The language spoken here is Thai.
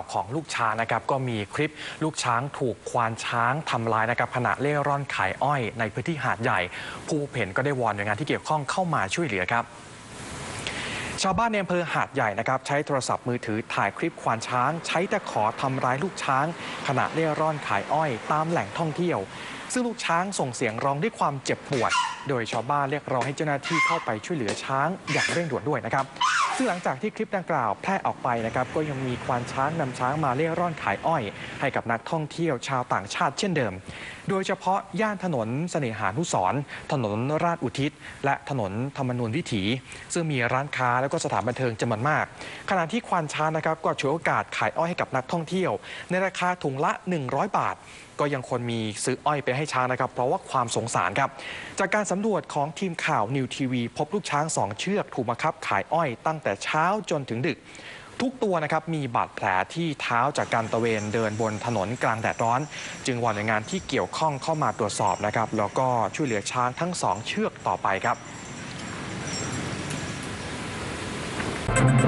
ของลูกช้างนะครับก็มีคลิปลูกช้างถูกควานช้างทำร้ายนะครับขณะเล่ร่อนขายอ้อยในพื้นที่หาดใหญ่ผู้พบเห็นก็ได้วอนหน่วยงานที่เกี่ยวข้องเข้ามาช่วยเหลือครับชาวบ้านในอำเภอหาดใหญ่นะครับใช้โทรศัพท์มือถือถ่ายคลิปควานช้างใช้ตะขอทำร้ายลูกช้างขณะเล่ร่อนขายอ้อยตามแหล่งท่องเที่ยวซึ่งลูกช้างส่งเสียงร้องด้วยความเจ็บปวดโดยชาวบ้านเรียกร้องให้เจ้าหน้าที่เข้าไปช่วยเหลือช้างอย่างเร่งด่วนด้วยนะครับซึ่งหลังจากที่คลิปดังกล่าวแพร่ออกไปนะครับก็ยังมีควานช้างนำช้างมาเล่ร่อนขายอ้อยให้กับนักท่องเที่ยวชาวต่างชาติเช่นเดิมโดยเฉพาะย่านถนนเสน่หานุสรณ์ถนนราชอุทิศและถนนธรรมนูญวิถีซึ่งมีร้านค้าและก็สถานบันเทิงจำนวนมากขณะที่ควานช้างนะครับก็ฉวยโอกาสขายอ้อยให้กับนักท่องเที่ยวในราคาถุงละ100 บาทก็ยังคนมีซื้ออ้อยไปให้ช้างนะครับเพราะว่าความสงสารครับจากการสำรวจของทีมข่าวนิวทีวีพบลูกช้าง2 เชือกถูกบังคับขายอ้อยตั้งแต่เช้าจนถึงดึกทุกตัวนะครับมีบาดแผลที่เท้าจากการตระเวนเดินบนถนนกลางแดดร้อนจึงวอนหน่วยงานที่เกี่ยวข้องเข้ามาตรวจสอบนะครับแล้วก็ช่วยเหลือช้างทั้ง2 เชือกต่อไปครับ